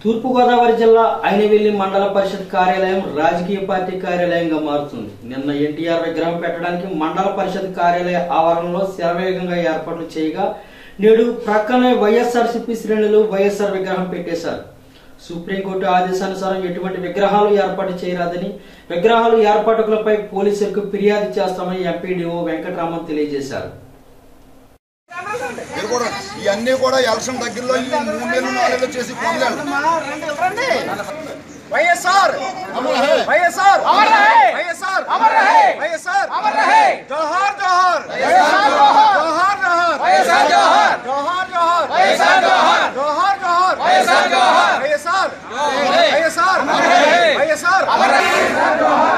తూర్పు గోదావరి జిల్లా ఐనవేలి మండల పరిషత్ కార్యాలయం రాజకీయ పార్టీ కార్యాలయంగా మారుతుంది. నిన్న ఎన్టీఆర్ విగ్రహం పెట్టడానికి మండల పరిషత్ కార్యాలయ ఆవరణలో శరవేగంగా ఏర్పాట్లు చేయగా నేడు ప్రక్కనే వైఎస్ఆర్సీపీ శ్రేణులు వైఎస్ఆర్ విగ్రహం పెట్టేశారు. సుప్రీంకోర్టు ఆదేశానుసారం ఎటువంటి విగ్రహాలు ఏర్పాటు చేయరాదని, విగ్రహాలు ఏర్పాటులపై పోలీసులకు ఫిర్యాదు చేస్తామని ఎంపీడీఓ వెంకటరామన్ తెలియజేశారు. ఇవన్నీ కూడా ఎలక్షన్ దగ్గరలో 3 నెలలు 4 నెలలు చేసి పొందాలి. వైఎస్ఆర్ వైఎస్ఆర్ వైఎస్ఆర్ వైఎస్ఆర్ జోహార్ జోహార్ జోహార్ జోహార్ వైఎస్ఆర్ జోహార్ జోహార్ జోహార్ వైఎస్ఆర్ జోహార్ జోహార్ జోహార్ వైఎస్ఆర్ జోహార్ వైఎస్ఆర్ వైఎస్ఆర్ వైఎస్ఆర్